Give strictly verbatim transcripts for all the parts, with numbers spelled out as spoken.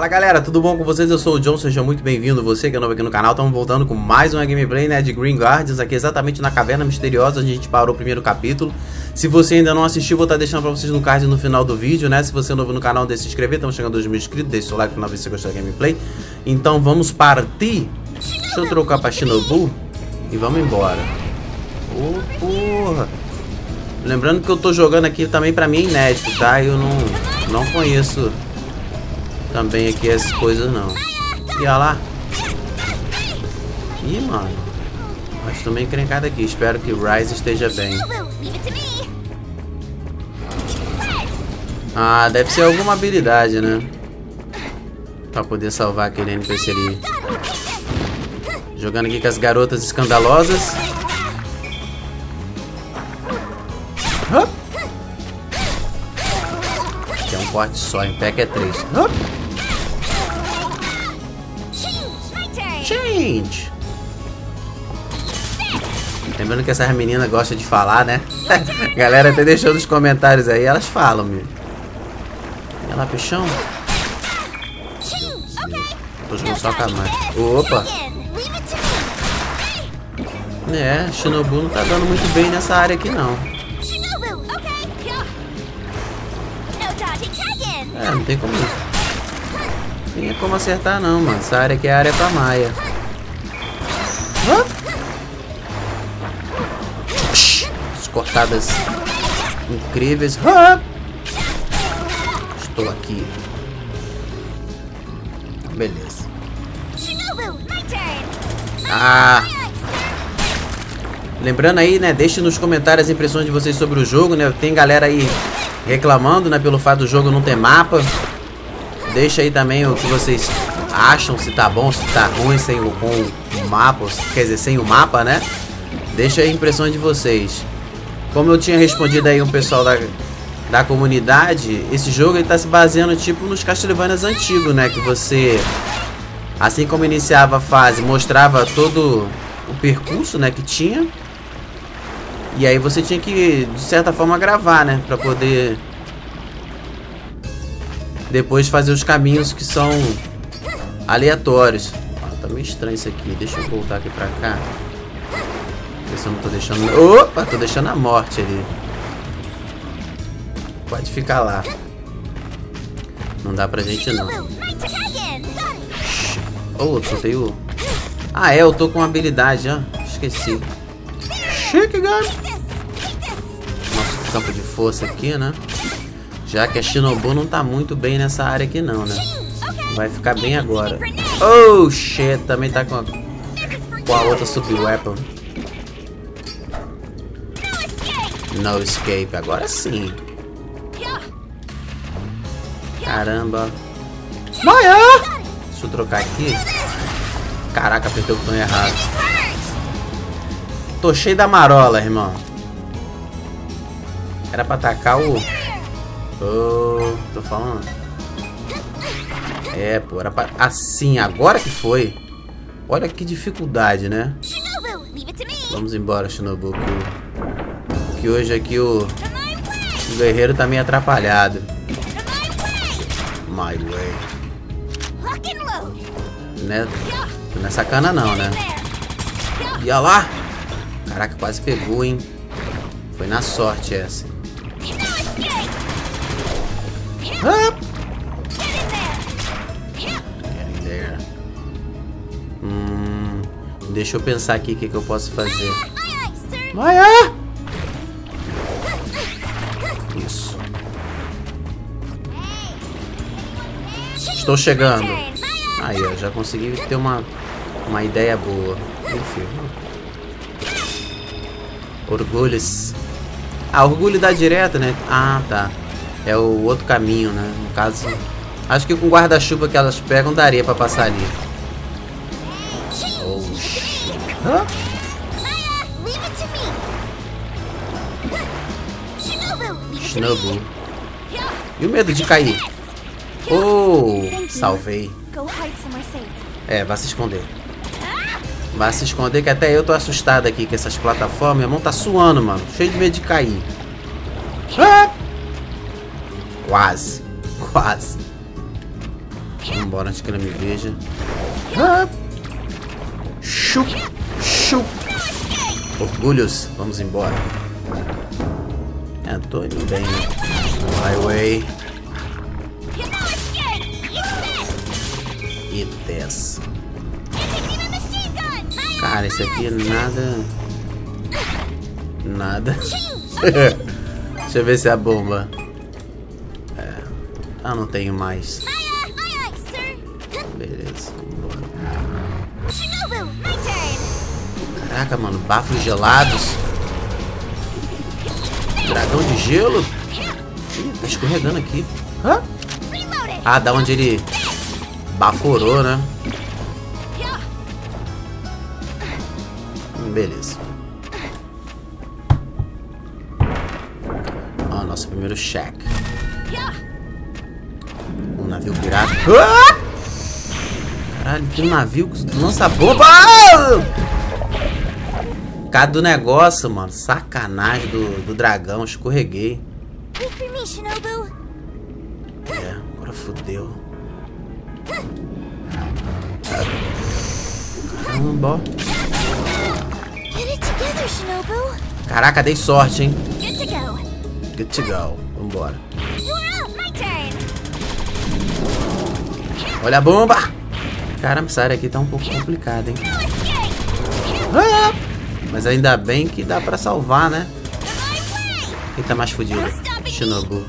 Fala galera, tudo bom com vocês? Eu sou o John, seja muito bem-vindo. Você que é novo aqui no canal, estamos voltando com mais uma gameplay, né, de Green Guardians, aqui exatamente na Caverna Misteriosa, onde a gente parou o primeiro capítulo. Se você ainda não assistiu, vou estar deixando pra vocês no card no final do vídeo, né? Se você é novo no canal, deixe se inscrever, estamos chegando a dois mil inscritos, deixe seu like no final se você gostou da gameplay. Então vamos partir. Deixa eu trocar pra Shinobu e vamos embora. Ô, oh, porra. Lembrando que eu tô jogando aqui também, pra mim é inédito, tá? Eu não, não conheço também aqui essas coisas não. E olha lá. Ih, mano. Mas tô meio encrencado aqui. Espero que o Rise esteja bem. Ah, deve ser alguma habilidade, né? Pra poder salvar aquele N P C ali. Jogando aqui com as garotas escandalosas. Hup. Aqui é um corte só, em pé que é três. Hup. Change. Lembrando que essas meninas gostam de falar, né? Galera até deixou nos comentários aí, elas falam, meu. Olha lá, peixão. Tô jogando só com a mãe. Opa! É, Shinobu não tá dando muito bem nessa área aqui, não. É, não tem como. Não tem como acertar, não, mano. Essa área aqui é a área pra Maia. As cortadas incríveis. Estou aqui. Beleza. Ah! Lembrando aí, né? Deixe nos comentários as impressões de vocês sobre o jogo, né? Tem galera aí reclamando, né? Pelo fato do jogo não ter mapa. Deixa aí também o que vocês acham, se tá bom, se tá ruim sem o, com o mapa, quer dizer, sem o mapa, né? Deixa aí a impressão de vocês. Como eu tinha respondido aí um pessoal da, da comunidade, esse jogo ele tá se baseando tipo nos Castlevanias antigos, né? Que você, assim como iniciava a fase, mostrava todo o percurso, né, que tinha. E aí você tinha que, de certa forma, gravar, né? Pra poder depois fazer os caminhos que são aleatórios. Ah, tá meio estranho isso aqui. Deixa eu voltar aqui pra cá. Ver se eu não tô deixando... Opa! Tô deixando a morte ali. Pode ficar lá. Não dá pra gente, não. Oh, soltei o... Ah, é. Eu tô com uma habilidade, ó. Esqueci. Chique, gato. Nosso campo de força aqui, né? Já que a Shinobu não tá muito bem nessa área aqui não, né? Vai ficar bem agora. Oh, shit. Também tá com a, com a outra sub-weapon. No escape. Agora sim. Caramba. Maia! Deixa eu trocar aqui. Caraca, apertei o botão errado. Tô cheio da marola, irmão. Era pra atacar o... Oh, tô falando. É, pô, era pra... Assim, agora que foi. Olha que dificuldade, né? Vamos embora, Shinobu. Que, que hoje aqui o... o guerreiro tá meio atrapalhado. My way. Né? Não é sacana não, né? E olha lá. Caraca, quase pegou, hein? Foi na sorte essa. Ah! Getting there. Hum, deixa eu pensar aqui o que, que eu posso fazer. Maia! Isso. Estou chegando. Aí, ó, já consegui ter uma, uma ideia boa. Enfim. Orgulhos. Ah, orgulho dá direto, né? Ah, tá. É o outro caminho, né? No caso, acho que com o guarda-chuva que elas pegam daria pra passar ali. Oh, shit. Hã? Shinobu. E o medo de cair? Oh, salvei. É, vai se esconder. Vai se esconder que até eu tô assustado aqui com essas plataformas. Minha mão tá suando, mano. Cheio de medo de cair. Ah! Quase. Quase. Vambora antes que ela me veja. Ah. Chup, chup. Orgulhos, vamos embora. É, tô indo bem. Highway. E desce. Cara, esse aqui é nada. Nada. Deixa eu ver se é a bomba. É. Ah, não tenho mais. Beleza. Caraca, mano. Bafos gelados. Dragão de gelo. Ih, tá escorregando aqui. Hã? Ah, da onde ele baforou, né? Beleza. Ó, nosso primeiro shack. Um navio pirata. Ah! Caralho, tem um navio que lança bomba. Cada do negócio, mano. Sacanagem do, do dragão. Escorreguei. É, agora fodeu. Caramba. Caraca, dei sorte, hein? Good to go. Vambora. Olha a bomba! Caramba, essa área aqui tá um pouco complicada, hein? Ah! Mas ainda bem que dá pra salvar, né? Quem tá mais fudido? Shinobu.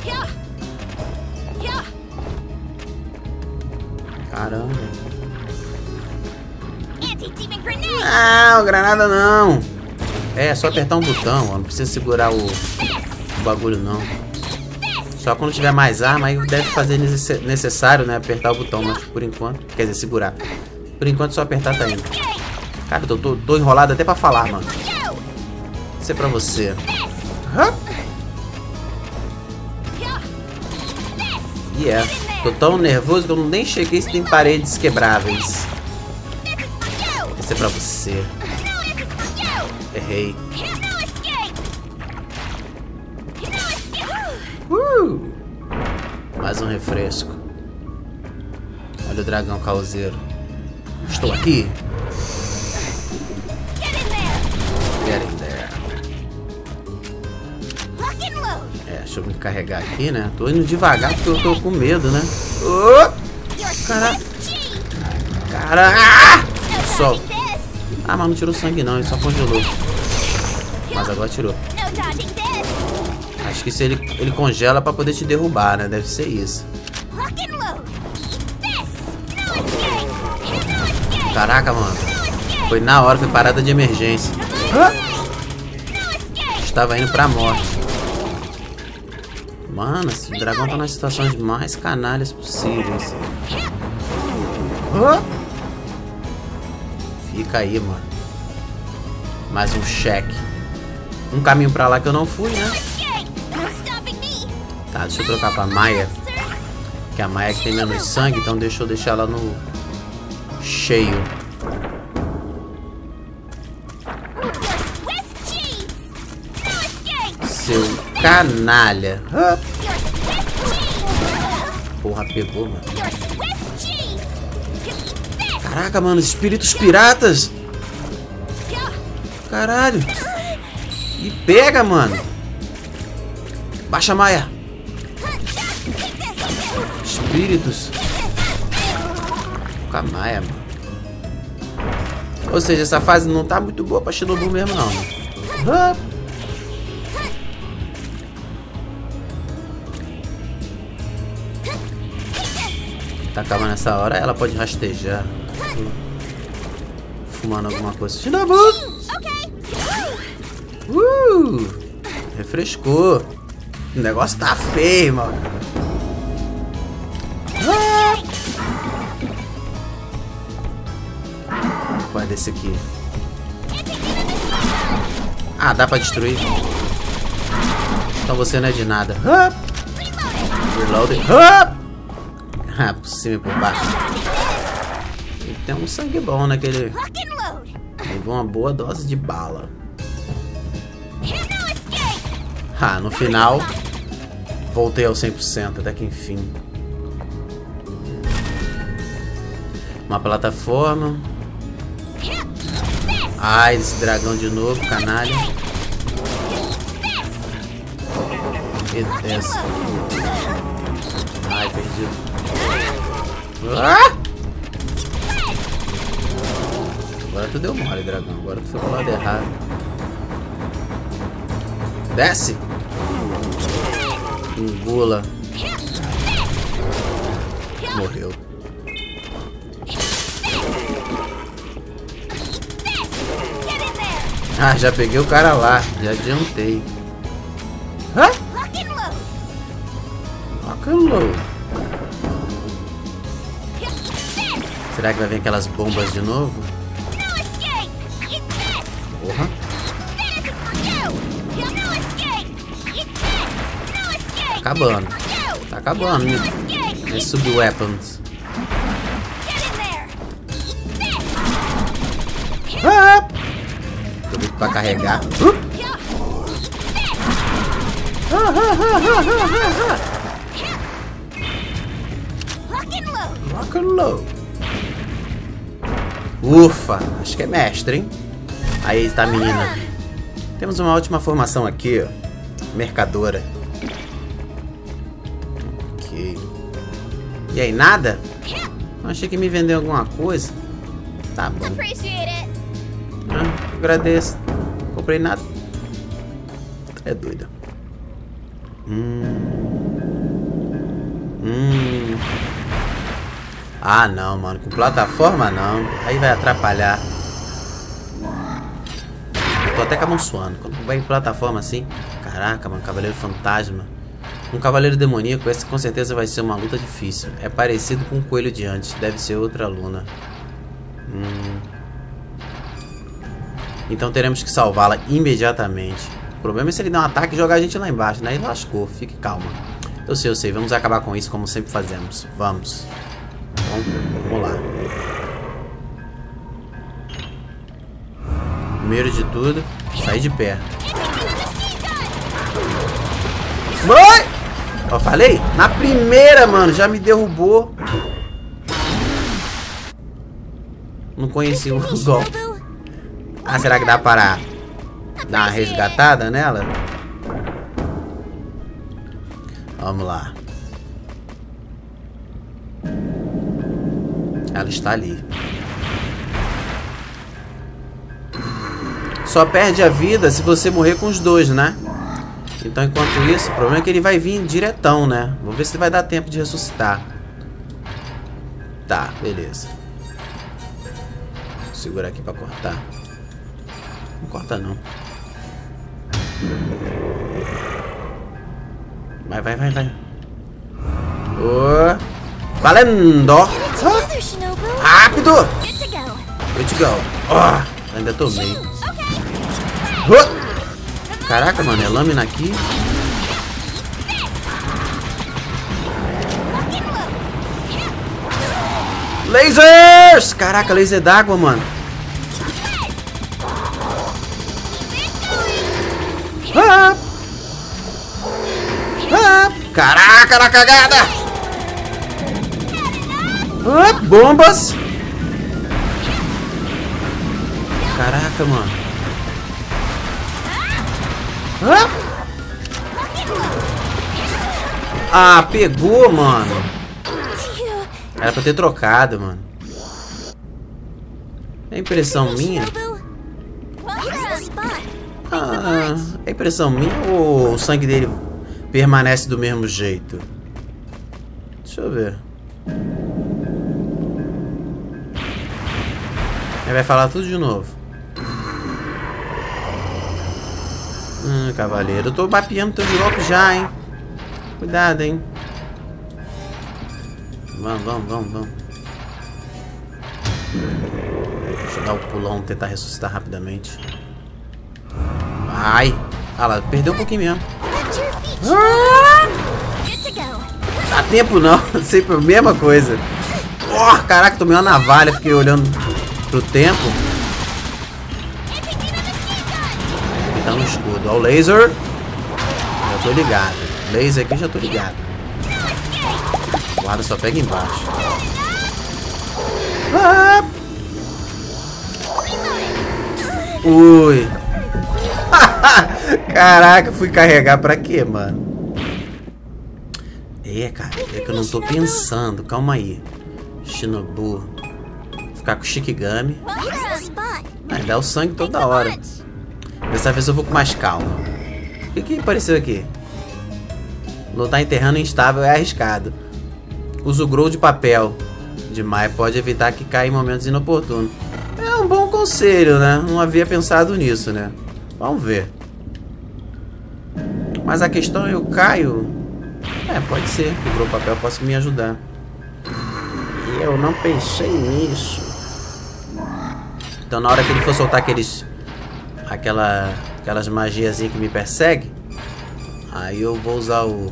Caramba. Não, granada não. É, é só apertar um botão, ó. Não precisa segurar o, o bagulho, não. Só quando tiver mais arma, aí deve fazer necessário, né? Apertar o botão, mas por enquanto... Quer dizer, segurar. Por enquanto, só apertar tá indo. Cara, eu tô, tô enrolado até pra falar, mano. Isso é pra você. Hã? E yeah. é. Tô tão nervoso que eu nem cheguei se tem paredes quebráveis. Isso é pra você. Errei. Uh! Mais um refresco. Olha o dragão causeiro. Estou aqui. Get in there. É, deixa eu me carregar aqui, né? Tô indo devagar porque eu tô com medo, né? Oh! Cara... Cara... Ah! Sol. Ah, mas não tirou sangue não, ele só congelou. Mas agora tirou. Acho que se ele, ele congela pra poder te derrubar, né? Deve ser isso. Caraca, mano. Foi na hora, foi parada de emergência. Ah! Estava indo pra morte. Mano, esse dragão tá nas situações mais canalhas possíveis. Ah! Fica aí, mano. Mais um cheque. Um caminho pra lá que eu não fui, né? Tá, deixa eu trocar pra Maia. Que a Maia que tem menos sangue, então deixa eu deixar ela no cheio. Seu canalha. Ah. Porra, pegou, mano. Caraca, mano, espíritos piratas. Caralho. E pega, mano. Baixa, Maia. Espíritos. Com a Maia, mano. Ou seja, essa fase não tá muito boa pra Shinobu mesmo, não. Ah. Tá acabando nessa hora, ela pode rastejar. Fumando alguma coisa. Shinobu! Uh! Refrescou. O negócio tá feio, mano. Ah! Qual é desse aqui? Ah, dá pra destruir. Então você não é de nada. Ah! Reloaded. Ah! Ah, por cima e por baixo. Ele tem um sangue bom naquele. Levou uma boa dose de bala. Ah, no final voltei ao cem por cento, até que enfim. Uma plataforma. Ai, esse dragão de novo, canalha. E desce. Ai, perdi. Ah! Agora tu deu mole, dragão. Agora tu foi pro lado errado. Desce! Engula. Morreu. Ah, já peguei o cara lá. Já adiantei. Hã? Rock and roll. Será que vai vir aquelas bombas de novo? Porra. Tá acabando. Tá acabando, né? É sub-weapons. Ah! Tô vindo pra carregar. Uh! Ah, ah, ah, ah, ah, ah. Rock and roll. Ufa, acho que é mestre, hein? Aí tá a menina. Temos uma ótima formação aqui, ó. Mercadora. Ok. E aí, nada? Eu achei que me vendeu alguma coisa. Tá bom. Ah, agradeço. Não comprei nada. É doida. Hum. Hum. Ah, não, mano. Com plataforma, não. Aí vai atrapalhar. Eu tô até com a mão suando. Quando vai em plataforma assim... Caraca, mano. Cavaleiro fantasma. Um cavaleiro demoníaco. Esse com certeza vai ser uma luta difícil. É parecido com um coelho de antes. Deve ser outra aluna. Hum. Então teremos que salvá-la imediatamente. O problema é se ele dar um ataque e jogar a gente lá embaixo, né? E lascou. Fique calma. Eu sei, eu sei. Vamos acabar com isso como sempre fazemos. Vamos. Então, vamos lá. Primeiro de tudo, sair de perto. Vai! Eu falei? Na primeira, mano, já me derrubou. Não conheci o golpe. Ah, será que dá para dar uma resgatada nela? Vamos lá. Ela está ali. Só perde a vida se você morrer com os dois, né? Então, enquanto isso, o problema é que ele vai vir diretão, né? Vou ver se vai dar tempo de ressuscitar. Tá, beleza. Vou segurar aqui pra cortar. Não corta, não. Vai, vai, vai, vai. Oh. Valendo! Rápido! Good to go. Oh, ainda tomei. Oh. Caraca, mano, é lâmina aqui. Lasers! Caraca, laser d'água, mano. Ah. Ah. Caraca, na cagada! Ah, bombas! Caraca, mano. Ah, ah, pegou, mano. Era pra ter trocado, mano. É impressão minha? Ah, é impressão minha ou o sangue dele permanece do mesmo jeito? Deixa eu ver. Ele vai falar tudo de novo. Hum, cavaleiro. Eu tô mapeando teu golpe já, hein? Cuidado, hein? Vamos, vamos, vamos, vamos. Deixa eu dar o pulão, tentar ressuscitar rapidamente. Ai! Ah lá, perdeu um pouquinho mesmo. Ah! Dá tempo não, sempre a mesma coisa. Oh, caraca, tomei uma navalha, fiquei olhando pro tempo. Aqui tá um escudo. Ó o laser. Já tô ligado. Laser aqui, já tô ligado. Guarda, só pega embaixo. Ah! Ui. Caraca, fui carregar pra quê, mano? É, cara, é que eu não tô pensando. Calma aí. Shinobu. Ficar com o Shikigami. Vai dar o sangue toda hora. Dessa vez eu vou com mais calma. O que que apareceu aqui? Lutar em terreno instável é arriscado. Usa o grow de papel. Demais pode evitar que caia em momentos inoportunos. É um bom conselho, né? Não havia pensado nisso, né? Vamos ver. Mas a questão é, eu caio... É, pode ser. O grow de papel possa me ajudar. E eu não pensei nisso. Então na hora que ele for soltar aqueles... Aquela... Aquelas magiazinhas que me perseguem, aí eu vou usar o...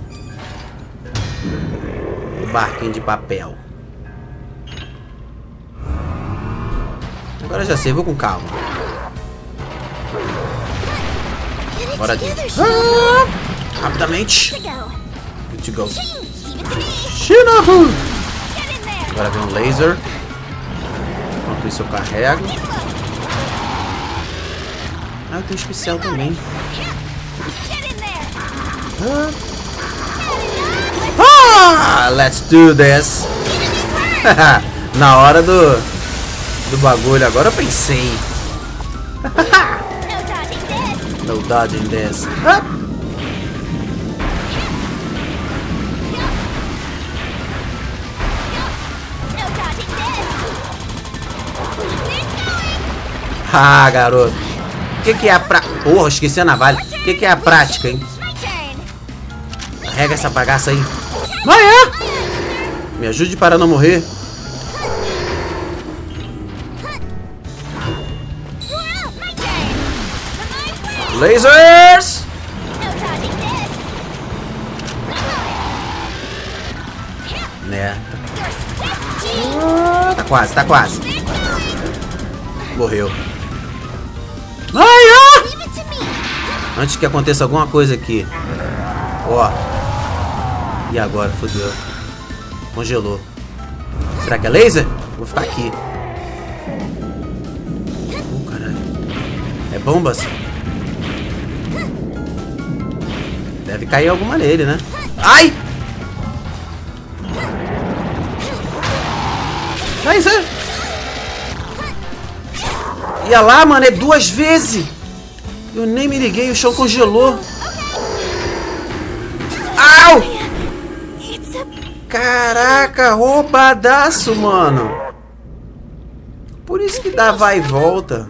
O barquinho de papel. Agora já sei, vou com calma. Bora aqui. Ah! Rapidamente. Good to go. Shinobu! Agora vem um laser. Enquanto isso eu carrego. Ah, eu tenho especial também. Ah! Let's do this! Na hora do... Do bagulho, agora eu pensei. No dodging this. Ah! Ah, garoto. O que, que é a pra... Porra, esqueci a navalha. O que, que é a prática, hein? Carrega essa bagaça aí. Vai, é? Me ajude para não morrer. Lasers! Né? Tá quase, tá quase. Morreu. Ai, ah! Antes que aconteça alguma coisa aqui. Ó. E agora? Fodeu. Congelou. Será que é laser? Vou ficar aqui. Oh, caralho. É bombas? Deve cair alguma nele, né? Ai! Ai, isso aí. Ia lá, mano, é duas vezes. Eu nem me liguei, o chão congelou. Au! Caraca, roubadaço, mano. Por isso que dá vai e volta.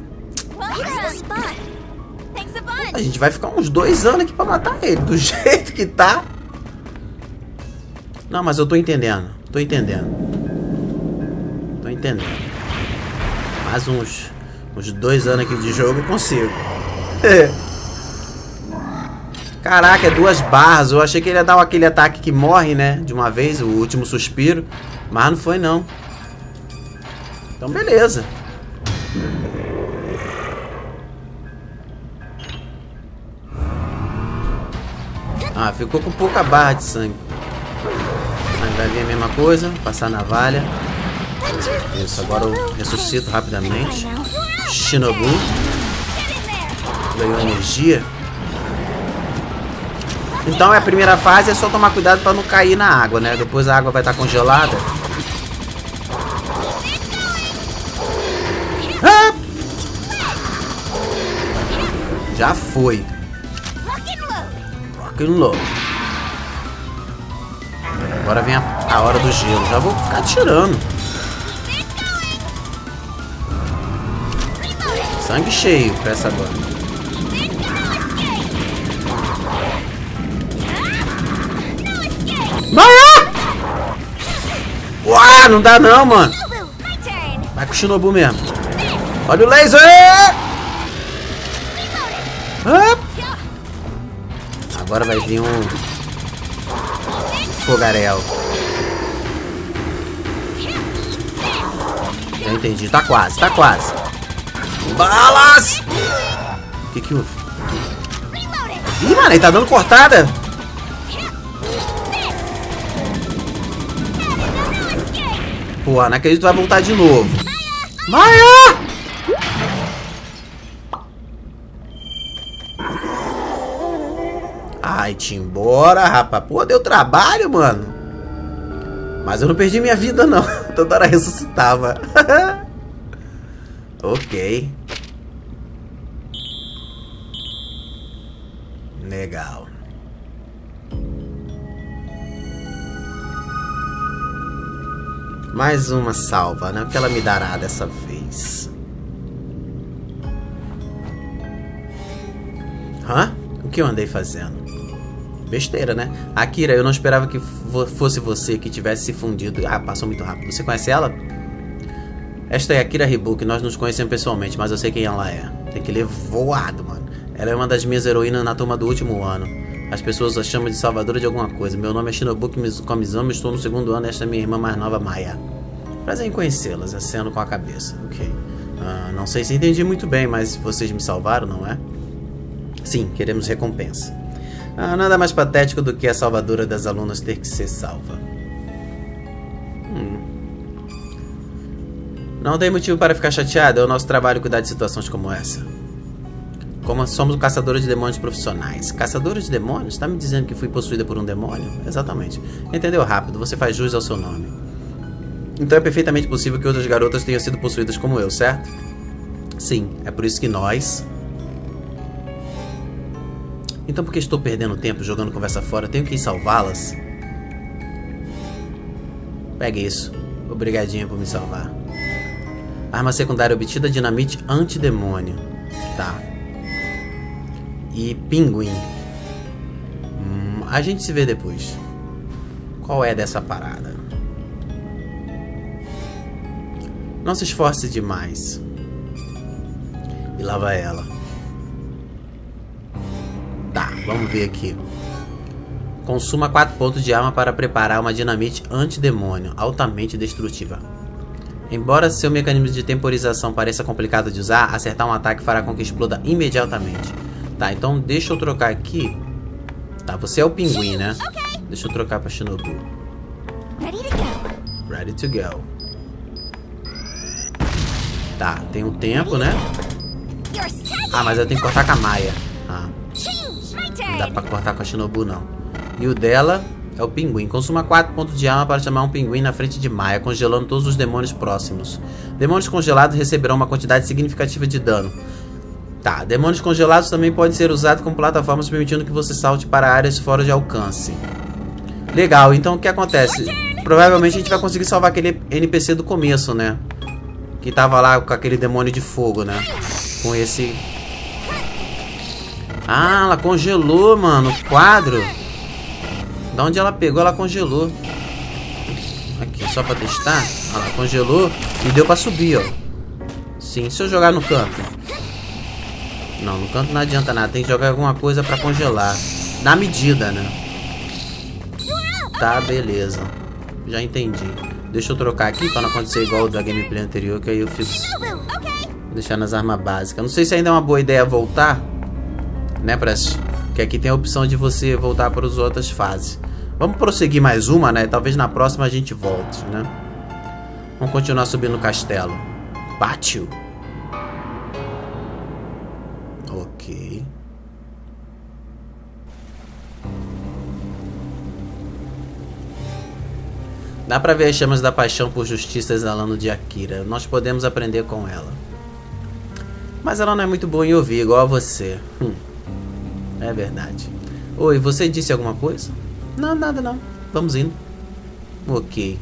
A gente vai ficar uns dois anos aqui pra matar ele, do jeito que tá. Não, mas eu tô entendendo. Tô entendendo. Tô entendendo. Mais uns, uns dois anos aqui de jogo eu consigo. Caraca, é duas barras. Eu achei que ele ia dar aquele ataque que morre, né? De uma vez, o último suspiro. Mas não foi, não. Então, beleza. Ah, ficou com pouca barra de sangue. Aí vai vir a mesma coisa. Passar a navalha. Isso, agora eu ressuscito rapidamente. Shinobu. Ganhou energia. Então é a primeira fase, é só tomar cuidado para não cair na água, né? Depois a água vai estar congelada. Ah! Já foi. Rock'n'roll. Agora vem a, a hora do gelo. Já vou ficar tirando. Sangue cheio pra essa agora. Vai! Uau, não dá não, mano. Vai com o Shinobu mesmo. Olha o laser! Ah! Agora vai vir um fogaréu. Já entendi. Tá quase, tá quase. Balas! O que que houve? Ih, mano, ele tá dando cortada. Pô, não acredito que vai voltar de novo. Maia! Ai, te embora, rapaz. Pô, deu trabalho, mano. Mas eu não perdi minha vida, não. Toda hora ressuscitava. Ok. Legal. Mais uma salva, né? O que ela me dará dessa vez? Hã? O que eu andei fazendo? Besteira, né? Akira, eu não esperava que fosse você que tivesse se fundido. Ah, passou muito rápido. Você conhece ela? Esta é Akira Hibuki. Nós nos conhecemos pessoalmente, mas eu sei quem ela é. Tem que ler voado, mano. Ela é uma das minhas heroínas na turma do último ano. As pessoas a chamam de salvadora de alguma coisa. Meu nome é Shinobuki Komizono, estou no segundo ano. Esta é minha irmã mais nova, Maya. Prazer em conhecê-las, aceno com a cabeça. Ok. Ah, não sei se entendi muito bem, mas vocês me salvaram, não é? Sim, queremos recompensa. Ah, nada mais patético do que a salvadora das alunas ter que ser salva. Hum. Não tem motivo para ficar chateado. É o nosso trabalho cuidar de situações como essa. Como somos caçadores de demônios profissionais. Caçadores de demônios? Está me dizendo que fui possuída por um demônio? Exatamente. Entendeu rápido. Você faz jus ao seu nome. Então é perfeitamente possível que outras garotas tenham sido possuídas como eu, certo? Sim. É por isso que nós... Então por que estou perdendo tempo jogando conversa fora? Tenho que ir salvá-las? Pegue isso. Obrigadinho por me salvar. Arma secundária obtida, dinamite antidemônio. Tá. E pinguim. Hum, a gente se vê depois. Qual é dessa parada? Não se esforce demais. E lá vai ela. Tá, vamos ver aqui. Consuma quatro pontos de arma para preparar uma dinamite antidemônio, altamente destrutiva. Embora seu mecanismo de temporização pareça complicado de usar, acertar um ataque fará com que exploda imediatamente. Tá, então deixa eu trocar aqui. Tá, você é o pinguim, né? Deixa eu trocar pra Shinobu. Ready to go. Ready to go. Tá, tem um tempo, né? Ah, mas eu tenho que cortar com a Maya. Ah. Não dá pra cortar com a Shinobu, não. E o dela é o pinguim. Consuma quatro pontos de arma para chamar um pinguim na frente de Maya, congelando todos os demônios próximos. Demônios congelados receberão uma quantidade significativa de dano. Tá, demônios congelados também podem ser usados como plataformas, permitindo que você salte para áreas fora de alcance. Legal, então o que acontece? Provavelmente a gente vai conseguir salvar aquele N P C do começo, né? Que tava lá com aquele demônio de fogo, né? Com esse... Ah, ela congelou, mano, o quadro. Da onde ela pegou, ela congelou. Aqui, só pra testar. Ela congelou e deu pra subir, ó. Sim, se eu jogar no canto. Não, no canto não adianta nada. Tem que jogar alguma coisa pra congelar. Na medida, né? Tá, beleza. Já entendi. Deixa eu trocar aqui pra não acontecer igual o da gameplay anterior, que aí eu fiz... Deixar nas armas básicas. Não sei se ainda é uma boa ideia voltar, né, Prestes? Que aqui tem a opção de você voltar para as outras fases. Vamos prosseguir mais uma, né? Talvez na próxima a gente volte, né? Vamos continuar subindo o castelo. Pátio. Ok. Dá pra ver as chamas da paixão por justiça exalando de Akira. Nós podemos aprender com ela. Mas ela não é muito boa em ouvir, igual a você. Hum. É verdade. Oi, você disse alguma coisa? Não, nada não. Vamos indo. Ok.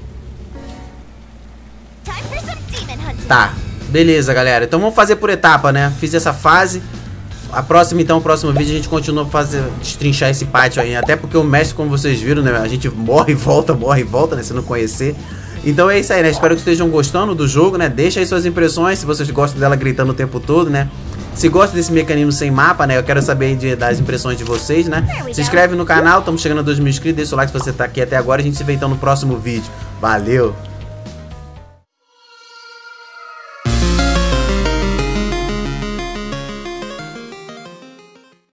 Tá, beleza, galera. Então vamos fazer por etapa, né? Fiz essa fase. A próxima, então, o próximo vídeo a gente continua a fazer, destrinchar esse pátio aí. Até porque o mestre, como vocês viram, né? A gente morre e volta, morre e volta, né? Se não conhecer. Então é isso aí, né? Espero que estejam gostando do jogo, né? Deixa aí suas impressões, se vocês gostam dela gritando o tempo todo, né? Se gosta desse mecanismo sem mapa, né? Eu quero saber de, das impressões de vocês, né? Se inscreve no canal, estamos chegando a dois mil inscritos. Deixa o like se você tá aqui até agora. A gente se vê então no próximo vídeo. Valeu!